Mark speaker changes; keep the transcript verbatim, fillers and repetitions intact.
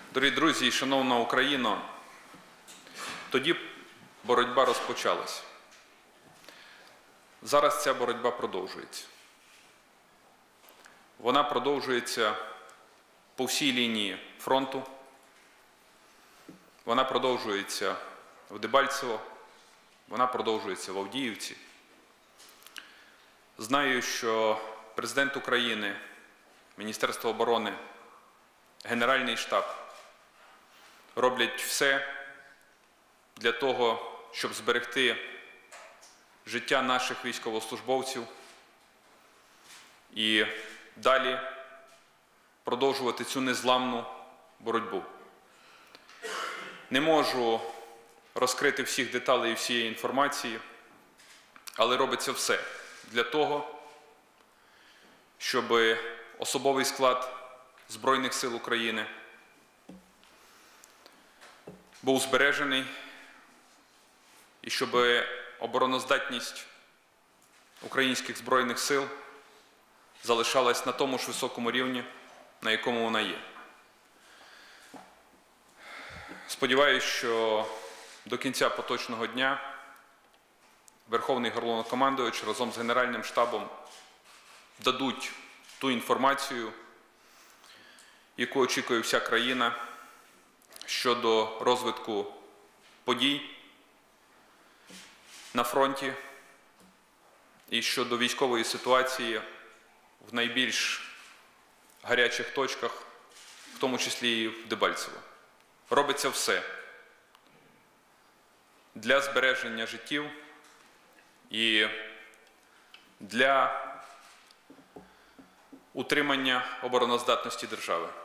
Speaker 1: Дорогі друзі і шановна Україно, тоді боротьба розпочалась. Зараз ця боротьба продовжується. Вона продовжується по всій лінії фронту. Вона продовжується в Дебальцево, вона продовжується в Авдіївці. Знаю, що Президент України, Міністерство оборони, Генеральний штаб роблять все для того, щоб зберегти життя наших військовослужбовців і далі продовжувати цю незламну боротьбу. Не можу розкрити всіх деталей і всієї інформації, але робиться все для того, щоб особовий склад Збройних сил України був збережений і щоб обороноздатність українських Збройних сил залишалась на тому ж високому рівні, на якому вона є. Сподіваюсь, що до кінця поточного дня Верховний Головнокомандувач разом з Генеральним штабом дадуть ту інформацію, яку очікує вся країна щодо розвитку подій на фронті і щодо військової ситуації в найбільш гарячих точках, в тому числі і в Дебальцево. Робиться все для збереження життів і для утримання обороноздатності держави.